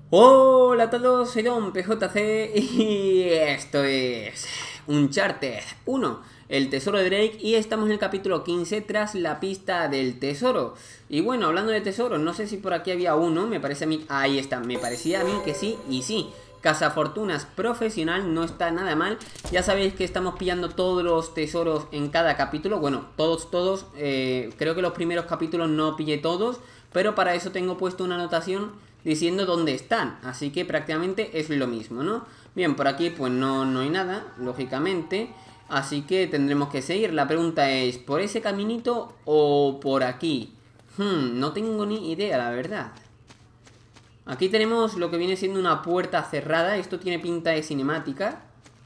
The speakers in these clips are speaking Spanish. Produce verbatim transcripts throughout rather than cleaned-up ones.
Hola a todos, soy Don P J C y esto es Uncharted uno, el tesoro de Drake, y estamos en el capítulo quince tras la pista del tesoro. Y bueno, hablando de tesoros, no sé si por aquí había uno, me parece a mí, ahí está, me parecía a mí que sí, y sí. Cazafortunas profesional, no está nada mal. Ya sabéis que estamos pillando todos los tesoros en cada capítulo. Bueno, todos, todos, eh, creo que los primeros capítulos no pillé todos, pero para eso tengo puesto una anotación diciendo dónde están, así que prácticamente es lo mismo, ¿no? Bien, por aquí pues no, no hay nada, lógicamente, así que tendremos que seguir. La pregunta es, ¿por ese caminito o por aquí? Hmm, no tengo ni idea, la verdad. Aquí tenemos lo que viene siendo una puerta cerrada. Esto tiene pinta de cinemática,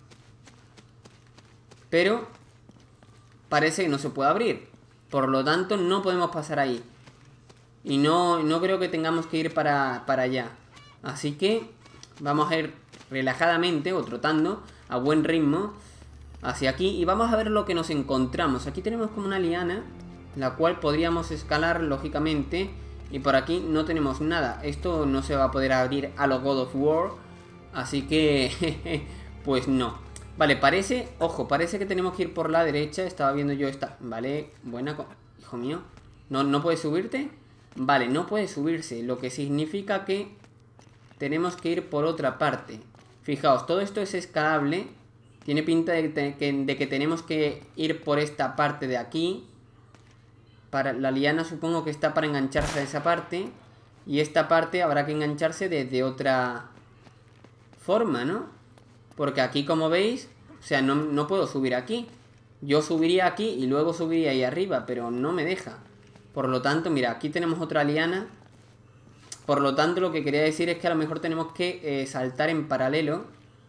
pero parece que no se puede abrir. Por lo tanto, no podemos pasar ahí. Y no, no creo que tengamos que ir para, para allá. Así que vamos a ir relajadamente o trotando a buen ritmo hacia aquí. Y vamos a ver lo que nos encontramos. Aquí tenemos como una liana, la cual podríamos escalar lógicamente. Y por aquí no tenemos nada. Esto no se va a poder abrir a lo God of War. Así que pues no. Vale, parece, ojo, parece que tenemos que ir por la derecha. Estaba viendo yo esta, vale, buena, hijo mío. ¿No, no puedes subirte? Vale, no puede subirse, lo que significa que tenemos que ir por otra parte. Fijaos, todo esto es escalable. Tiene pinta de que, de que tenemos que ir por esta parte de aquí. Para, la liana supongo que está para engancharse a esa parte. Y esta parte habrá que engancharse desde otra forma, ¿no? Porque aquí, como veis, o sea, no, no puedo subir aquí. Yo subiría aquí y luego subiría ahí arriba, pero no me deja. Por lo tanto, mira, aquí tenemos otra liana. Por lo tanto, lo que quería decir es que a lo mejor tenemos que eh, saltar en paralelo.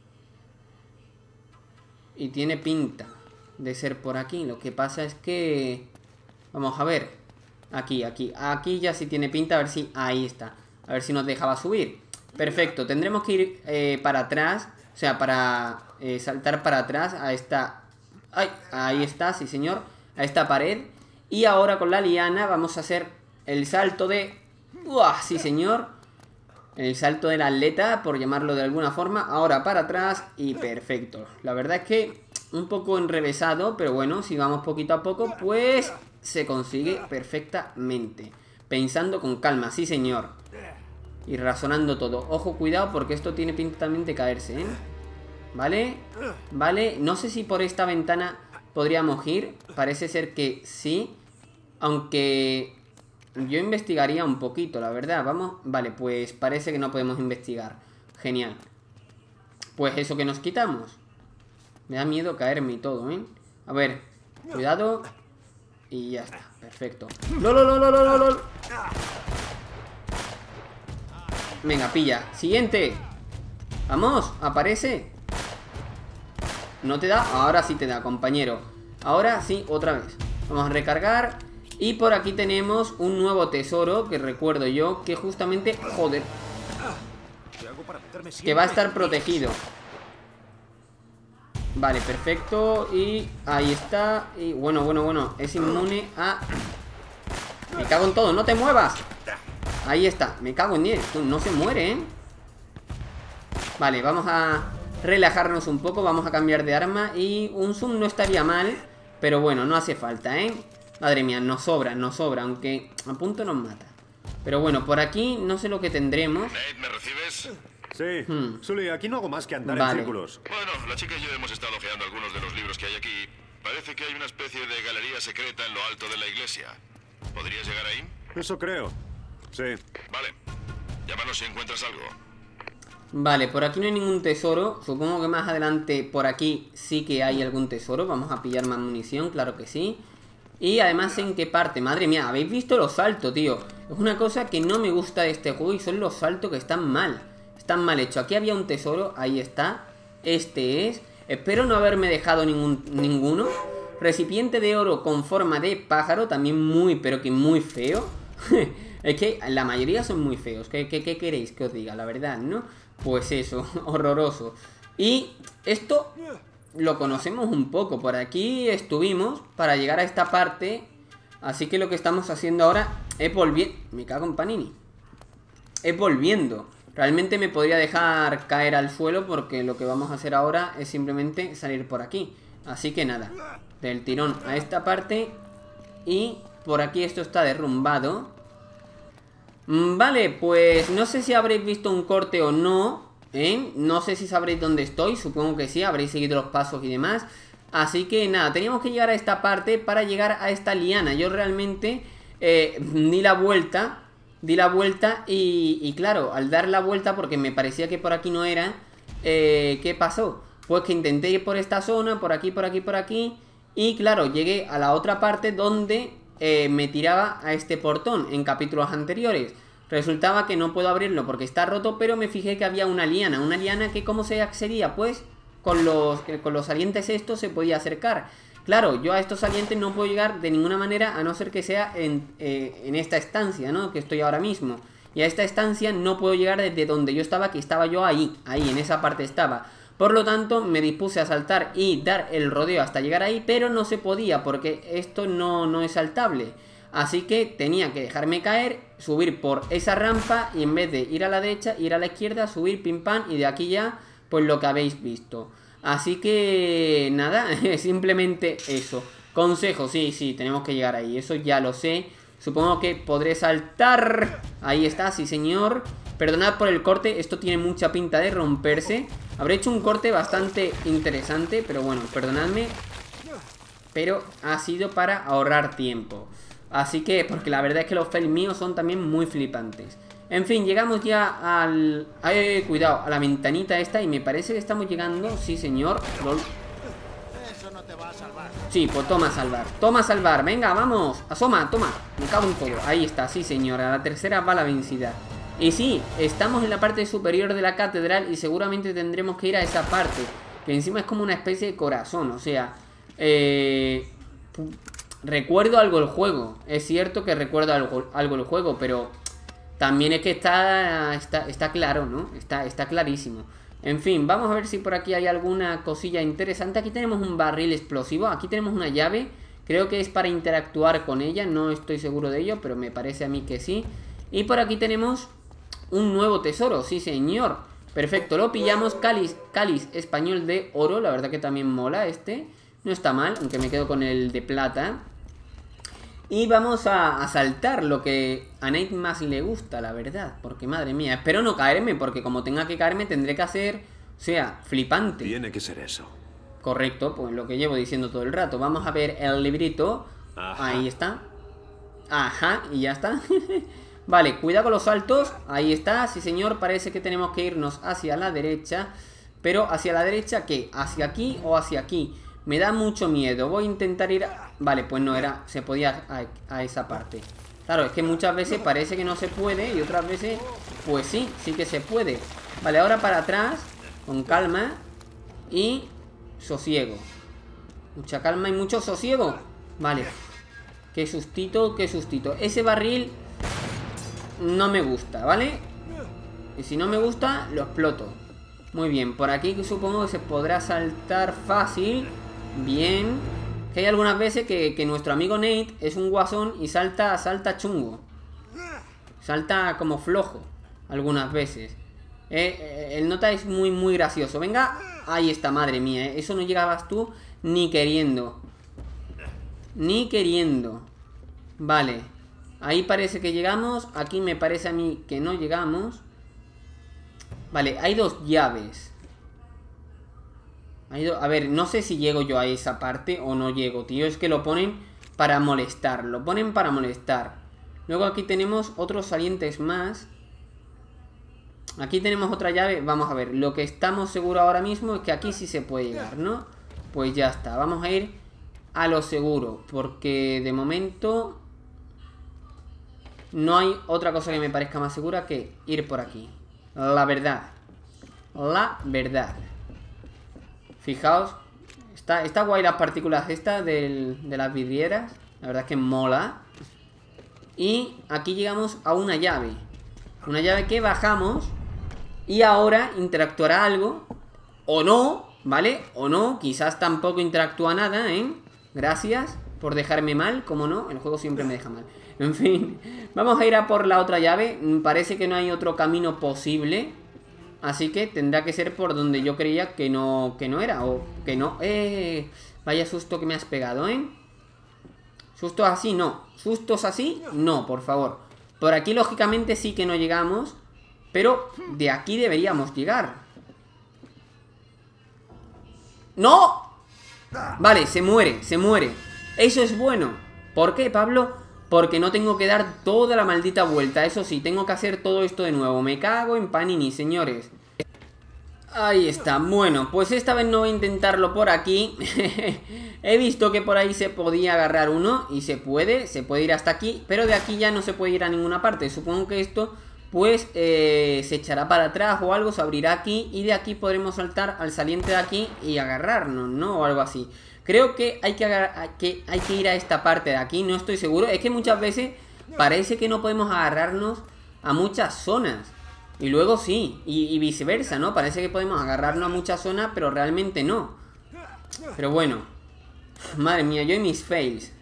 Y tiene pinta de ser por aquí. Lo que pasa es que... Vamos a ver. Aquí, aquí. Aquí ya sí tiene pinta. A ver si... Ahí está. A ver si nos dejaba subir. Perfecto. Tendremos que ir eh, para atrás. O sea, para eh, saltar para atrás a esta... ¡Ay! Ahí está, sí señor. A esta pared. Y ahora con la liana vamos a hacer el salto de... ¡Uah! Sí, señor. El salto del atleta, por llamarlo de alguna forma. Ahora para atrás y perfecto. La verdad es que un poco enrevesado, pero bueno, si vamos poquito a poco, pues se consigue perfectamente. Pensando con calma, sí, señor. Y razonando todo. Ojo, cuidado, porque esto tiene pinta también de caerse, ¿eh? ¿Vale? Vale, no sé si por esta ventana podríamos ir. Parece ser que sí. Aunque yo investigaría un poquito, la verdad. Vamos, vale, pues parece que no podemos investigar. Genial. Pues eso que nos quitamos. Me da miedo caerme y todo, ¿eh? A ver, cuidado. Y ya está, perfecto. ¡Lol, lol, lol, lol, lol! Venga, pilla, siguiente. Vamos, aparece. ¿No te da? Ahora sí te da, compañero. Ahora sí, otra vez. Vamos a recargar. Y por aquí tenemos un nuevo tesoro, que recuerdo yo, que justamente, joder, que va a estar protegido. Vale, perfecto. Y ahí está. Y bueno, bueno, bueno, es inmune a... Me cago en todo, no te muevas. Ahí está, me cago en diez. No se muere, ¿eh? Vale, vamos a relajarnos un poco. Vamos a cambiar de arma. Y un zoom no estaría mal, pero bueno, no hace falta, ¿eh? Madre mía, nos sobra, nos sobra, aunque a punto nos mata. Pero bueno, por aquí no sé lo que tendremos. Nate, ¿me recibes? Sí, Hmm. Sully, aquí no hago más que andar Vale. en círculos. Bueno, la chica y yo hemos estado ojeando algunos de los libros que hay aquí. Parece que hay una especie de galería secreta en lo alto de la iglesia. ¿Podrías llegar ahí? Eso creo. Sí. Vale. Llámanos si encuentras algo. Vale, por aquí no hay ningún tesoro. Supongo que más adelante por aquí sí que hay algún tesoro. Vamos a pillar más munición, claro que sí. Y además, ¿en qué parte? Madre mía, ¿habéis visto los saltos, tío? Es una cosa que no me gusta de este juego y son los saltos que están mal. Están mal hechos. Aquí había un tesoro, ahí está. Este es. Espero no haberme dejado ningún, ninguno. Recipiente de oro con forma de pájaro, también muy, pero que muy feo. Es que la mayoría son muy feos. ¿Qué, qué, qué queréis que os diga? La verdad, ¿no? Pues eso, horroroso. Y esto... lo conocemos un poco, por aquí estuvimos para llegar a esta parte. Así que lo que estamos haciendo ahora es volviendo. Me cago en Panini. Es volviendo. Realmente me podría dejar caer al suelo porque lo que vamos a hacer ahora es simplemente salir por aquí. Así que nada, del tirón a esta parte. Y por aquí esto está derrumbado. Vale, pues no sé si habréis visto un corte o no, ¿eh? No sé si sabréis dónde estoy, supongo que sí, habréis seguido los pasos y demás. Así que nada, teníamos que llegar a esta parte para llegar a esta liana. Yo realmente eh, di la vuelta, di la vuelta y, y claro, al dar la vuelta porque me parecía que por aquí no era, eh, ¿qué pasó? Pues que intenté ir por esta zona, por aquí, por aquí, por aquí. Y claro, llegué a la otra parte donde eh, me tiraba a este portón en capítulos anteriores. Resultaba que no puedo abrirlo porque está roto, pero me fijé que había una liana. Una liana que ¿cómo se accedía? Pues con los, con los salientes estos se podía acercar. Claro, yo a estos salientes no puedo llegar de ninguna manera a no ser que sea en, eh, en esta estancia, ¿no? Que estoy ahora mismo. Y a esta estancia no puedo llegar desde donde yo estaba, que estaba yo ahí, ahí, en esa parte estaba. Por lo tanto, me dispuse a saltar y dar el rodeo hasta llegar ahí, pero no se podía porque esto no, no es saltable. Así que tenía que dejarme caer, subir por esa rampa y en vez de ir a la derecha, ir a la izquierda, subir pim pam y de aquí ya, pues lo que habéis visto. Así que nada, simplemente eso. Consejo, sí, sí, tenemos que llegar ahí, eso ya lo sé. Supongo que podré saltar. Ahí está, sí señor. Perdonad por el corte, esto tiene mucha pinta de romperse. Habré hecho un corte bastante interesante, pero bueno, perdonadme. Pero ha sido para ahorrar tiempo. Así que, porque la verdad es que los fails míos son también muy flipantes. En fin, llegamos ya al... Ay, cuidado, a la ventanita esta. Y me parece que estamos llegando, sí señor. Lol. Eso no te va a salvar. Sí, pues toma a salvar, toma a salvar, venga, vamos. Asoma, toma, me cago en todo. Ahí está, sí señora, la tercera va la vencida. Y sí, estamos en la parte superior de la catedral y seguramente tendremos que ir a esa parte, que encima es como una especie de corazón, o sea... Eh... Recuerdo algo el juego. Es cierto que recuerdo algo, algo el juego, pero también es que está, está, está claro, ¿no? Está, está clarísimo. En fin, vamos a ver si por aquí hay alguna cosilla interesante. Aquí tenemos un barril explosivo. Aquí tenemos una llave. Creo que es para interactuar con ella. No estoy seguro de ello, pero me parece a mí que sí. Y por aquí tenemos un nuevo tesoro. Sí, señor. Perfecto, lo pillamos. Cáliz, cáliz español de oro. La verdad que también mola este. No está mal, aunque me quedo con el de plata. Y vamos a, a saltar lo que a Nate más le gusta, la verdad. Porque madre mía, espero no caerme, porque como tenga que caerme tendré que hacer, o sea, flipante. Tiene que ser eso. Correcto, pues lo que llevo diciendo todo el rato. Vamos a ver el librito. Ajá. Ahí está. Ajá, y ya está. Vale, cuidado con los saltos. Ahí está, sí señor, parece que tenemos que irnos hacia la derecha. Pero hacia la derecha, ¿qué? ¿Hacia aquí o hacia aquí? Me da mucho miedo. Voy a intentar ir a... Vale, pues no era... Se podía a, a esa parte. Claro, es que muchas veces parece que no se puede. Y otras veces... Pues sí, sí que se puede. Vale, ahora para atrás. Con calma. Y... Sosiego. Mucha calma y mucho sosiego. Vale. Qué sustito, qué sustito. Ese barril... No me gusta, ¿vale? Y si no me gusta, lo exploto. Muy bien, por aquí supongo que se podrá saltar fácil. Bien. Que hay algunas veces que, que nuestro amigo Nate es un guasón y salta, salta chungo. Salta como flojo. Algunas veces. Eh, eh, el nota es muy, muy gracioso. Venga. Ahí está, madre mía. Eh. Eso no llegabas tú ni queriendo. Ni queriendo. Vale. Ahí parece que llegamos. Aquí me parece a mí que no llegamos. Vale, hay dos llaves. Hay do... A ver, no sé si llego yo a esa parte o no llego, tío. Es que lo ponen para molestar. Lo ponen para molestar. Luego aquí tenemos otros salientes más. Aquí tenemos otra llave. Vamos a ver, lo que estamos seguros ahora mismo es que aquí sí se puede llegar, ¿no? Pues ya está, vamos a ir a lo seguro. Porque de momento no hay otra cosa que me parezca más segura que ir por aquí. La verdad. La verdad. Fijaos. Está, está guay las partículas estas del, de las vidrieras. La verdad es que mola. Y aquí llegamos a una llave. Una llave que bajamos. Y ahora interactuará algo. O no, ¿vale? O no, quizás tampoco interactúa nada, ¿eh? Gracias por dejarme mal, como no, el juego siempre me deja mal. En fin, vamos a ir a por la otra llave. Parece que no hay otro camino posible. Así que tendrá que ser por donde yo creía que no, que no era. O que no. Eh, vaya susto que me has pegado, ¿eh? Sustos así, no. Sustos así, no, por favor. Por aquí, lógicamente, sí que no llegamos. Pero de aquí deberíamos llegar. ¡No! Vale, se muere, se muere. Eso es bueno. ¿Por qué, Pablo? Porque no tengo que dar toda la maldita vuelta. Eso sí, tengo que hacer todo esto de nuevo. Me cago en Panini, señores. Ahí está. Bueno, pues esta vez no voy a intentarlo por aquí. He visto que por ahí se podía agarrar uno. Y se puede, se puede ir hasta aquí. Pero de aquí ya no se puede ir a ninguna parte. Supongo que esto... pues eh, se echará para atrás o algo, se abrirá aquí y de aquí podremos saltar al saliente de aquí y agarrarnos, ¿no? O algo así. Creo que hay que, agarrar, que hay que ir a esta parte de aquí, no estoy seguro. Es que muchas veces parece que no podemos agarrarnos a muchas zonas. Y luego sí, y, y viceversa, ¿no? Parece que podemos agarrarnos a muchas zonas, pero realmente no. Pero bueno. Madre mía, yo y mis fails.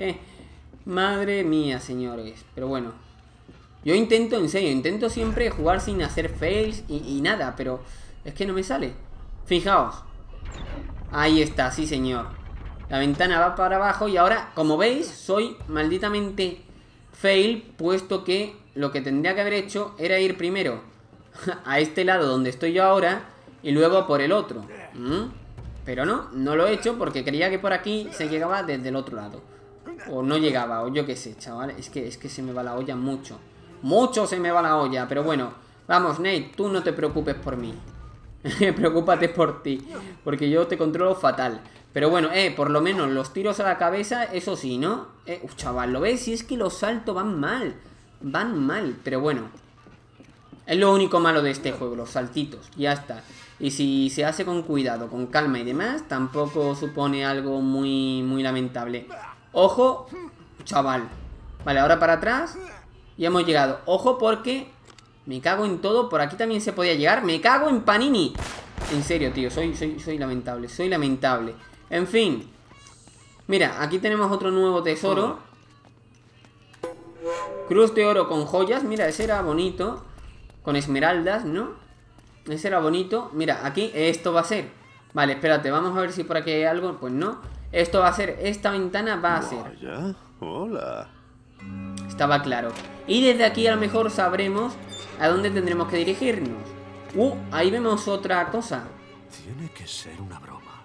Madre mía, señores. Pero bueno. Yo intento, en serio, intento siempre jugar sin hacer fails y, y nada, pero es que no me sale. Fijaos. Ahí está, sí señor. La ventana va para abajo y ahora, como veis, soy malditamente fail, puesto que lo que tendría que haber hecho era ir primero a este lado donde estoy yo ahora y luego por el otro. ¿Mm? Pero no, no lo he hecho porque creía que por aquí se llegaba desde el otro lado. O no llegaba, o yo qué sé, chaval. Es que, es que se me va la olla mucho. Mucho se me va la olla, pero bueno. Vamos, Nate, tú no te preocupes por mí. Preocúpate por ti, porque yo te controlo fatal. Pero bueno, eh, por lo menos los tiros a la cabeza, eso sí, ¿no? Eh, uf, chaval, ¿lo ves? Si es que los saltos van mal. Van mal, pero bueno. Es lo único malo de este juego, los saltitos, ya está. Y si se hace con cuidado, con calma y demás, tampoco supone algo muy, muy lamentable. Ojo, chaval. Vale, ahora para atrás. Ya hemos llegado. Ojo porque me cago en todo. Por aquí también se podía llegar. Me cago en Panini. En serio, tío. Soy, soy, soy lamentable. Soy lamentable. En fin. Mira, aquí tenemos otro nuevo tesoro. Cruz de oro con joyas. Mira, ese era bonito. Con esmeraldas, ¿no? Ese era bonito. Mira, aquí esto va a ser. Vale, espérate. Vamos a ver si por aquí hay algo. Pues no. Esto va a ser. Esta ventana va a ser. Vaya, hola. Estaba claro. Y desde aquí a lo mejor sabremos a dónde tendremos que dirigirnos. Uh, ahí vemos otra cosa. Tiene que ser una broma.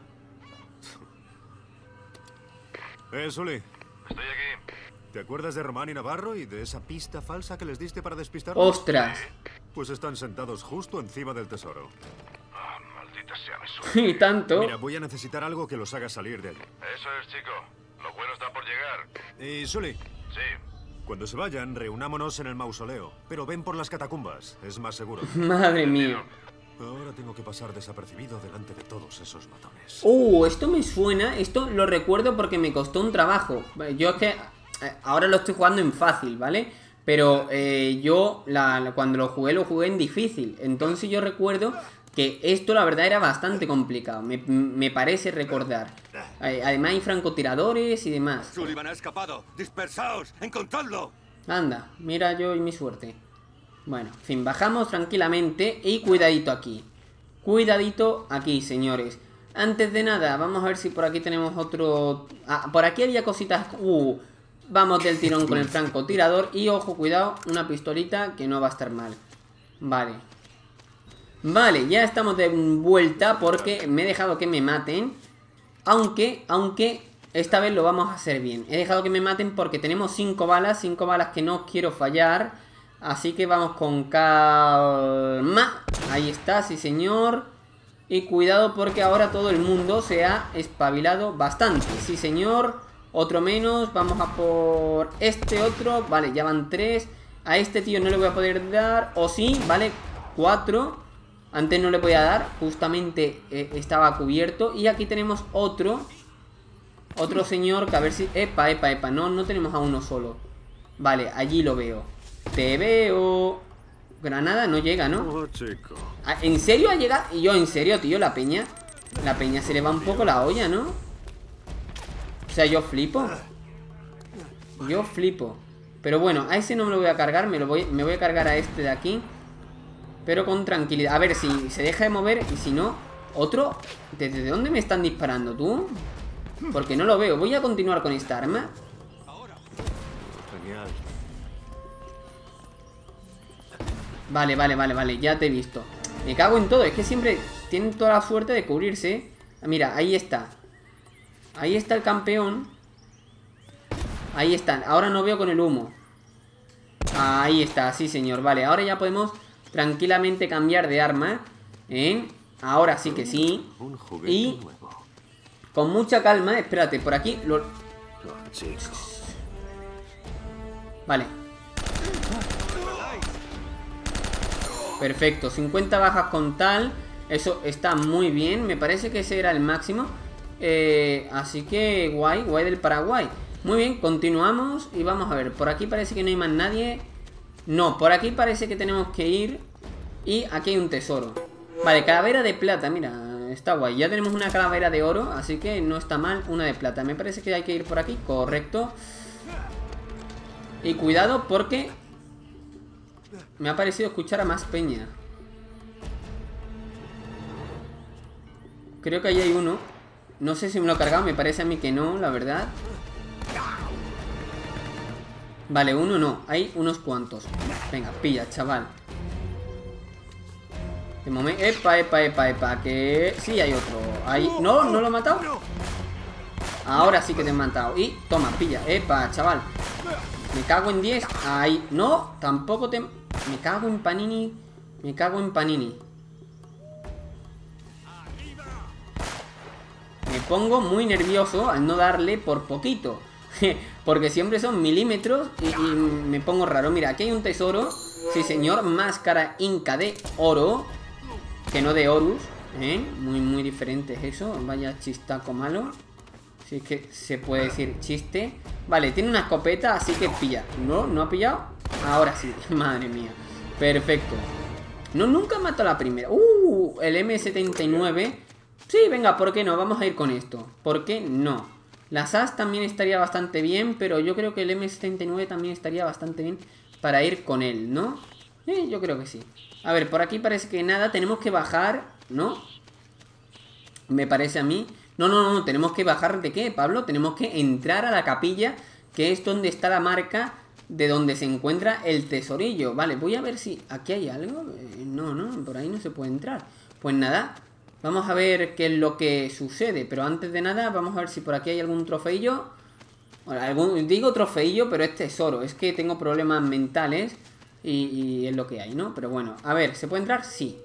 Eh, Sully. Estoy aquí. ¿Te acuerdas de Román y Navarro y de esa pista falsa que les diste para despistar? ¡Ostras! Pues están sentados justo encima del tesoro. Ah, maldita sea, me suena. Y tanto. Mira, voy a necesitar algo que los haga salir de allí. Eso es, chico. Lo bueno está por llegar. Y Sully, Sí. cuando se vayan, reunámonos en el mausoleo. Pero ven por las catacumbas, es más seguro. Madre mía. Ahora tengo que pasar desapercibido delante de todos esos matones. Uh, esto me suena. Esto lo recuerdo porque me costó un trabajo. Yo es que eh, ahora lo estoy jugando en fácil, ¿vale? Pero eh, yo la, la- cuando lo jugué, lo jugué en difícil. Entonces yo recuerdo que esto la verdad era bastante complicado. Me, me parece recordar. Eh, Además hay francotiradores y demás. Sullivan ha escapado. ¡Dispersaos! ¡Encontradlo! Anda, mira yo y mi suerte. Bueno, en fin, bajamos tranquilamente y cuidadito aquí. Cuidadito aquí, señores. Antes de nada, vamos a ver si por aquí tenemos otro... Ah, por aquí había cositas... Uh, vamos del tirón con el francotirador. Y ojo, cuidado, una pistolita que no va a estar mal. Vale. Vale, ya estamos de vuelta porque me he dejado que me maten. Aunque, aunque... esta vez lo vamos a hacer bien. He dejado que me maten porque tenemos cinco balas. cinco balas que no quiero fallar. Así que vamos con calma. Ahí está, sí señor. Y cuidado porque ahora todo el mundo se ha espabilado bastante. Sí señor. Otro menos. Vamos a por este otro. Vale, ya van tres. A este tío no le voy a poder dar. O sí, vale, cuatro. Antes no le podía dar. Justamente eh, estaba cubierto. Y aquí tenemos otro. Otro señor que a ver si... Epa, epa, epa. No, no tenemos a uno solo. Vale, allí lo veo. Te veo. Granada no llega, ¿no? Oh, chico. Ah, ¿en serio ha llegado? Y yo, en serio, tío, la peña. La peña se le va un poco la olla, ¿no? O sea, yo flipo. Yo flipo. Pero bueno, a ese no me lo voy a cargar. Me, lo voy, me voy a cargar a este de aquí. Pero con tranquilidad. A ver si se deja de mover. Y si no, otro. ¿Desde dónde me están disparando tú? Porque no lo veo. Voy a continuar con esta arma. Genial. Vale, vale, vale, vale. Ya te he visto. Me cago en todo. Es que siempre tienen toda la suerte de cubrirse. Mira, ahí está. Ahí está el campeón. Ahí están. Ahora no veo con el humo. Ahí está, sí señor. Vale, ahora ya podemos tranquilamente cambiar de arma. ¿Eh? Ahora sí que sí. Un juguete Y nuevo. con mucha calma. Espérate, por aquí lo... Oh, chico. Vale. Perfecto, cincuenta bajas con tal. Eso está muy bien. Me parece que ese era el máximo. eh, Así que guay, guay del Paraguay. Muy bien, continuamos. Y vamos a ver, por aquí parece que no hay más nadie. No, por aquí parece que tenemos que ir. Y aquí hay un tesoro. Vale, calavera de plata, mira, está guay. Ya tenemos una calavera de oro, así que no está mal una de plata. Me parece que hay que ir por aquí, correcto. Y cuidado porque me ha parecido escuchar a más peña. Creo que ahí hay uno. No sé si me lo he cargado, me parece a mí que no, la verdad. Vale, uno no, hay unos cuantos. Venga, pilla, chaval. De momento... Epa, epa, epa, epa, que... Sí, hay otro. Ahí... No, no lo he matado. Ahora sí que te he matado. Y toma, pilla, epa, chaval. Me cago en diez. Ahí, no, tampoco te... Me cago en Panini. Me cago en Panini. Me pongo muy nervioso al no darle por poquito. Porque siempre son milímetros y, y me pongo raro. Mira, aquí hay un tesoro. Sí, señor, máscara inca de oro. Que no de Horus, ¿eh? Muy, muy diferente es eso. Vaya chistaco malo. Si es que se puede decir chiste. Vale, tiene una escopeta, así que pilla. No, no ha pillado. Ahora sí, madre mía. Perfecto. No, nunca mató a la primera. Uh, el eme setenta y nueve. Sí, venga, ¿por qué no? Vamos a ir con esto. ¿Por qué no? La S A S también estaría bastante bien, pero yo creo que el eme setenta y nueve también estaría bastante bien para ir con él, ¿no? Eh, yo creo que sí. A ver, por aquí parece que nada. Tenemos que bajar, ¿no? Me parece a mí. No, no, no, tenemos que bajar ¿de qué, Pablo? Tenemos que entrar a la capilla, que es donde está la marca de donde se encuentra el tesorillo. Vale, voy a ver si... ¿Aquí hay algo? Eh, no, no, por ahí no se puede entrar. Pues nada, vamos a ver qué es lo que sucede. Pero antes de nada, vamos a ver si por aquí hay algún trofeillo. Bueno, algún, digo trofeillo, pero es tesoro. Es que tengo problemas mentales. Y, y es lo que hay, ¿no? Pero bueno, a ver, ¿se puede entrar? Sí.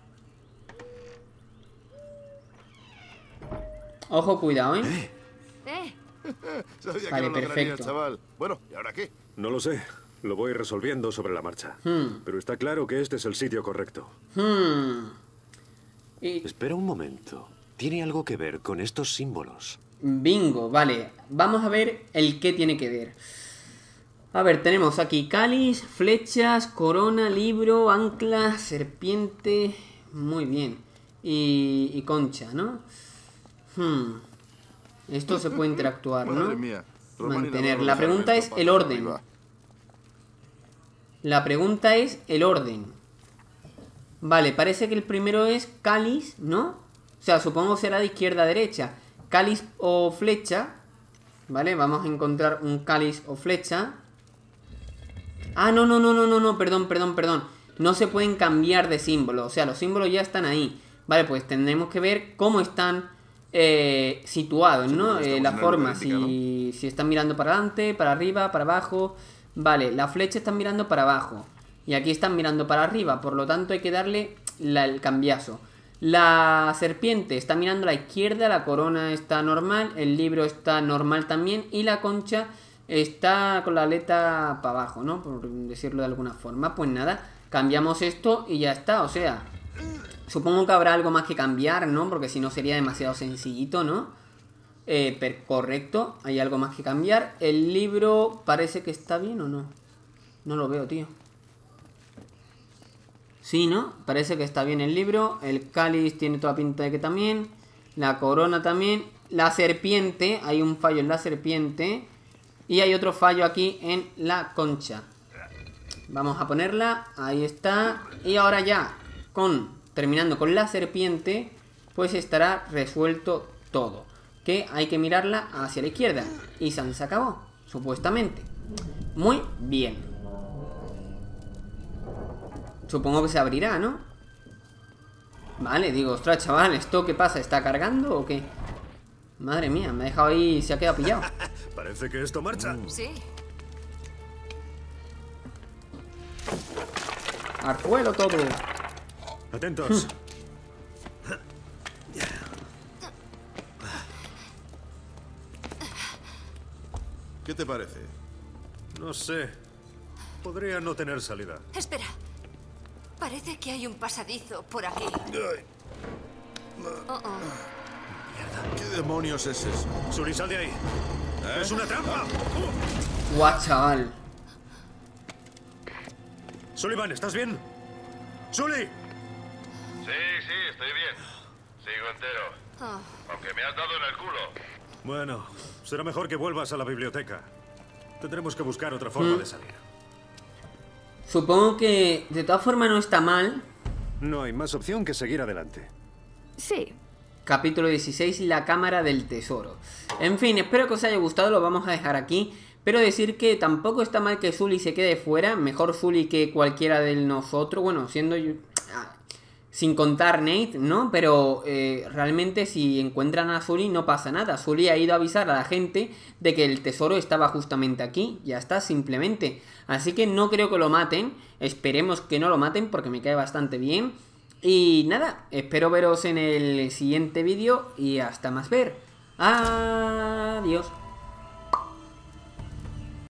Ojo, cuidado, ¿eh? Eh, Sabía Vale, que lo lograría, perfecto. chaval. Bueno, ¿y ahora qué? No lo sé. Lo voy resolviendo sobre la marcha. Hmm. Pero está claro que este es el sitio correcto. Hmm. Y... Espera un momento. Tiene algo que ver con estos símbolos. Bingo, vale. Vamos a ver el qué tiene que ver. A ver, tenemos aquí cáliz, flechas, corona, libro, ancla, serpiente. Muy bien. Y, y concha, ¿no? Hmm. Esto se puede interactuar, ¿no? Madre mía. Mantener. La pregunta es el orden. La pregunta es el orden. Vale, parece que el primero es cáliz, ¿no? O sea, supongo será de izquierda a derecha. Cáliz o flecha. Vale, vamos a encontrar un cáliz o flecha. Ah, no, no, no, no, no, no, perdón, perdón, perdón. No se pueden cambiar de símbolo. O sea, los símbolos ya están ahí. Vale, pues tendremos que ver cómo están eh, situados, ¿no? Eh, la forma, si, si están mirando para adelante, para arriba, para abajo. Vale, la flecha están mirando para abajo. Y aquí están mirando para arriba. Por lo tanto hay que darle la, el cambiazo. La serpiente está mirando a la izquierda. La corona está normal. El libro está normal también. Y la concha está con la aleta para abajo, ¿no? Por decirlo de alguna forma. Pues nada, cambiamos esto y ya está. O sea, supongo que habrá algo más que cambiar, ¿no? Porque si no sería demasiado sencillito, ¿no? Eh, per correcto, hay algo más que cambiar. El libro parece que está bien o no. No lo veo, tío. Sí, ¿no? Parece que está bien el libro. El cáliz tiene toda pinta de que también. La corona también. La serpiente, hay un fallo en la serpiente. Y hay otro fallo aquí en la concha. Vamos a ponerla, ahí está. Y ahora ya, con terminando con la serpiente, pues estará resuelto todo. Que hay que mirarla hacia la izquierda. Y se acabó, supuestamente. Muy bien. Supongo que se abrirá, ¿no? Vale, digo, ostras, chaval, ¿esto qué pasa? ¿Está cargando o qué? Madre mía, me ha dejado ahí y se ha quedado pillado. Parece que esto marcha. Sí. Al suelo todo. Atentos. ¿Qué te parece? No sé. Podría no tener salida. Espera. Parece que hay un pasadizo por aquí. Oh, oh. ¿Qué demonios es eso? Sully, sal de ahí. ¿Eh? ¡Es una trampa! Uh. Guau, chaval. Sullivan, ¿estás bien? ¡Sully! Sí, sí, estoy bien. Sigo entero. Oh. Aunque me has dado en el culo. Bueno, será mejor que vuelvas a la biblioteca. Tendremos que buscar otra forma Mm. de salir. Supongo que de todas formas no está mal. No hay más opción que seguir adelante. Sí. Capítulo dieciséis, la cámara del tesoro. En fin, espero que os haya gustado, lo vamos a dejar aquí. Pero decir que tampoco está mal que Sully se quede fuera. Mejor Sully que cualquiera de nosotros. Bueno, siendo yo... Sin contar Nate, ¿no? Pero eh, realmente si encuentran a Sully no pasa nada. Sully ha ido a avisar a la gente de que el tesoro estaba justamente aquí. Ya está, simplemente. Así que no creo que lo maten. Esperemos que no lo maten porque me cae bastante bien. Y nada, espero veros en el siguiente vídeo y hasta más ver. Adiós.